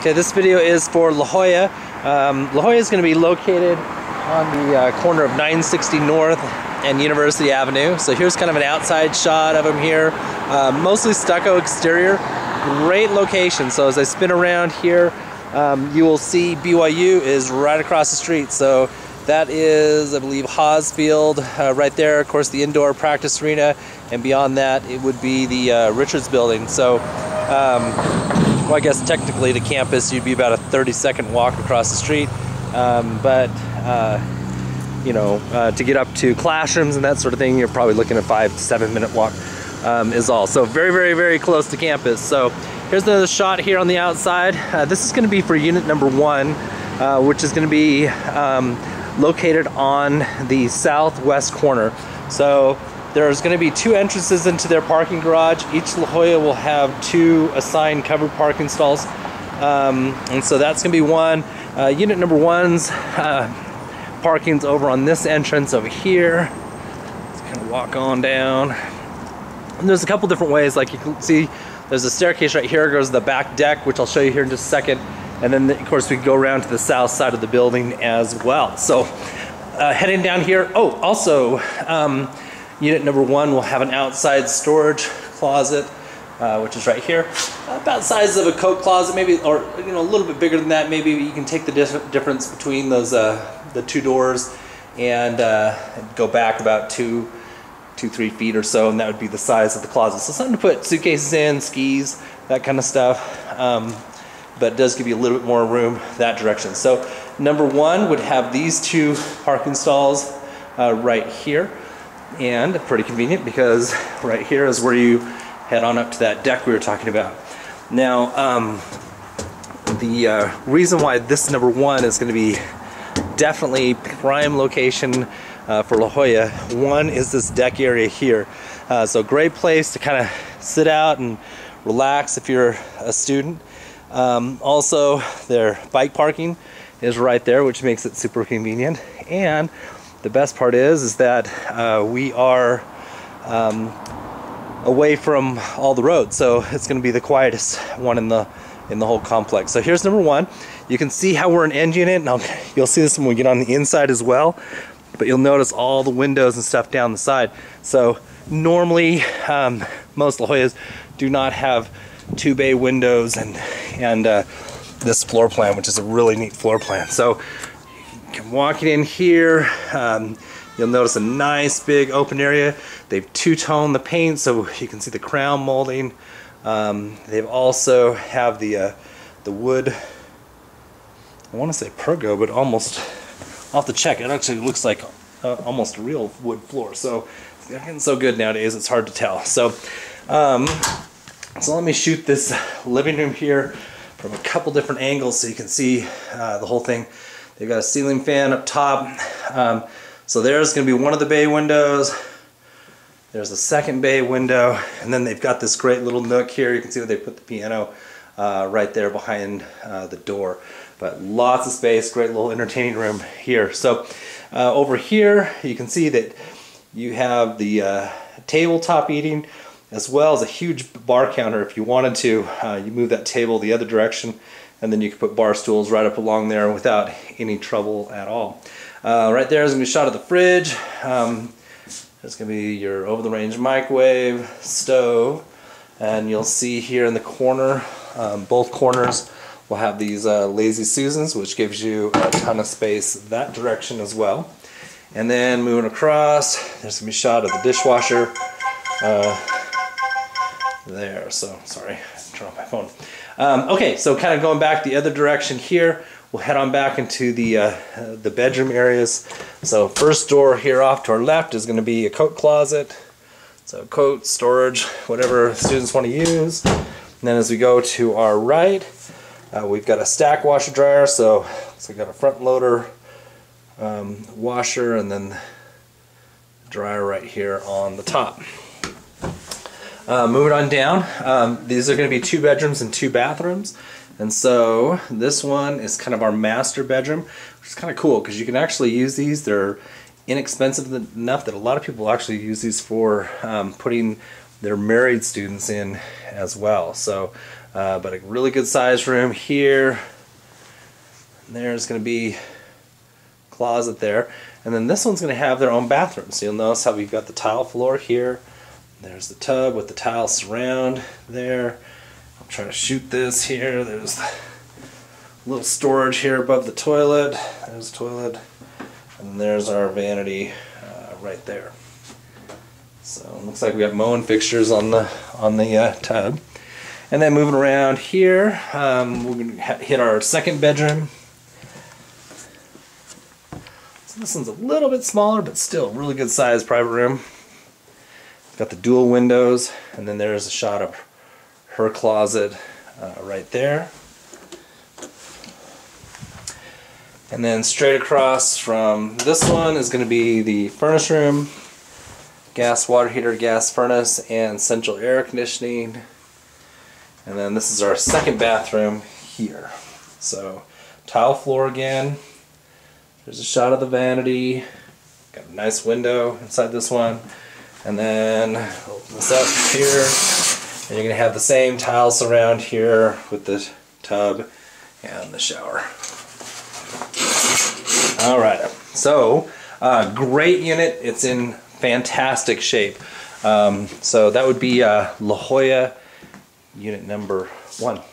Okay, this video is for La Jolla. La Jolla is going to be located on the corner of 960 North and University Avenue. So here's kind of an outside shot of them here. Mostly stucco exterior. Great location. So as I spin around here, you will see BYU is right across the street. So that is, I believe, Haas Field right there. Of course, the indoor practice arena, and beyond that, it would be the Richards Building. So, well, I guess technically the campus, you'd be about a 30-second walk across the street. You know, to get up to classrooms and that sort of thing, you're probably looking at a 5 to 7 minute walk is all. So very, very, very close to campus. So here's another shot here on the outside. This is going to be for unit number 1, which is going to be located on the southwest corner. So there's going to be 2 entrances into their parking garage. Each La Jolla will have 2 assigned covered parking stalls. And so that's going to be one. Unit number 1's parking's over on this entrance over here. Let's kind of walk on down. And there's a couple different ways. Like you can see, there's a staircase right here. It goes to the back deck, which I'll show you here in just a second. And then, of course, we can go around to the south side of the building as well. So heading down here. Oh, also, unit number 1 will have an outside storage closet, which is right here. About the size of a coat closet, maybe, or a little bit bigger than that. Maybe you can take the difference between those the 2 doors and go back about 2-3 feet or so, and that would be the size of the closet. So something to put suitcases in, skis, that kind of stuff. But it does give you a little bit more room that direction. So number 1 would have these 2 parking stalls right here, and pretty convenient because right here is where you head on up to that deck we were talking about. Now, the reason why this number 1 is going to be definitely prime location for La Jolla, 1 is this deck area here. So great place to kind of sit out and relax if you're a student. Also, their bike parking is right there, which makes it super convenient. And the best part is that we are away from all the roads, so it's going to be the quietest one in the whole complex. So here's number 1. You can see how we're an end unit. Now you'll see this when we get on the inside as well, but you'll notice all the windows and stuff down the side. So normally most La Jollas do not have 2 bay windows and this floor plan, which is a really neat floor plan. So you can walk in here, you'll notice a nice big open area. They've 2-toned the paint so you can see the crown molding. They've also have the wood, I want to say pergo, but almost, I'll have to check. It actually looks like almost a real wood floor. So it's getting so good nowadays, it's hard to tell. So so let me shoot this living room here from a couple different angles so you can see the whole thing. They've got a ceiling fan up top. So there's going to be one of the bay windows. There's a second bay window, and then they've got this great little nook here. You can see where they put the piano right there behind the door. But lots of space, great little entertaining room here. So over here, you can see that you have the tabletop eating, as well as a huge bar counter. If you wanted to, you move that table the other direction, and then you can put bar stools right up along there without any trouble at all. Right there is going to be a shot of the fridge. There's going to be your over-the-range microwave, stove, and you'll see here in the corner, both corners will have these Lazy Susans, which gives you a ton of space that direction as well. And then moving across, there's going to be a shot of the dishwasher there. So, sorry, turn off my phone. Okay, so kind of going back the other direction here, we'll head on back into the bedroom areas. So first door here off to our left is going to be a coat closet. So coat, storage, whatever students want to use. And then as we go to our right, we've got a stack washer dryer. So we've got a front loader washer, and then dryer right here on the top. Moving on down, these are going to be 2 bedrooms and 2 bathrooms. And so this one is kind of our master bedroom, which is kind of cool because you can actually use these. They're inexpensive enough that a lot of people actually use these for putting their married students in as well. So but a really good sized room here. And there's going to be a closet there. And then this one's going to have their own bathroom. So you'll notice how we've got the tile floor here. There's the tub with the tile surround there. I'm trying to shoot this here. There's the little storage here above the toilet. There's the toilet. And there's our vanity right there. So it looks like we got mowing fixtures on the tub. And then moving around here, we're going to hit our second bedroom. So this one's a little bit smaller, but still really good sized private room. Got the dual windows, and then there's a shot of her closet right there. And then straight across from this one is going to be the furnace room, gas water heater, gas furnace, and central air conditioning. And then this is our second bathroom here. So tile floor again. There's a shot of the vanity. Got a nice window inside this one. And then open this up here. And you're going to have the same tile surround here with the tub and the shower. Alright, so great unit. It's in fantastic shape. So that would be La Jolla unit number 1.